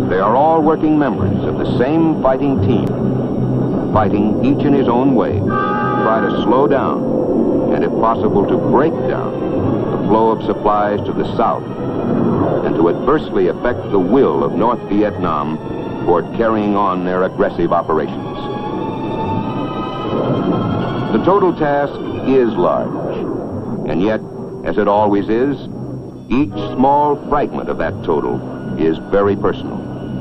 They are all working members of the same fighting team, fighting each in his own way, to try to slow down, and if possible to break down, the flow of supplies to the south, and to adversely affect the will of North Vietnam toward carrying on their aggressive operations. The total task is large, and yet, as it always is, each small fragment of that total is very personal.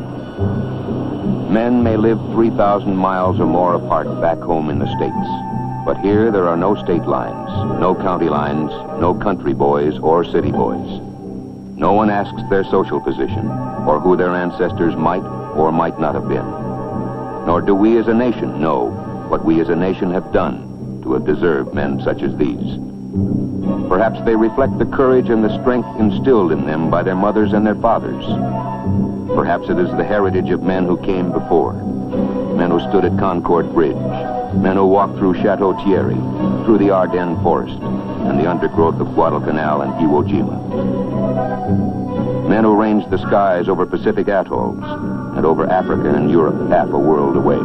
Men may live 3,000 miles or more apart back home in the States, but here there are no state lines, no county lines, no country boys or city boys. No one asks their social position or who their ancestors might or might not have been. Nor do we as a nation know what we as a nation have done to have deserved men such as these. Perhaps they reflect the courage and the strength instilled in them by their mothers and their fathers. Perhaps it is the heritage of men who came before, men who stood at Concord Bridge, men who walked through Chateau Thierry, through the Ardennes Forest, and the undergrowth of Guadalcanal and Iwo Jima. Men who ranged the skies over Pacific atolls and over Africa and Europe half a world away.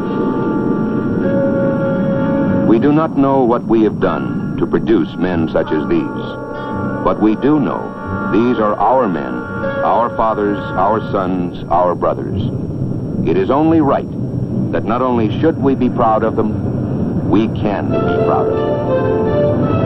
We do not know what we have done to produce men such as these, but we do know these are our men, our fathers, our sons, our brothers. It is only right that not only should we be proud of them, we can be proud of them.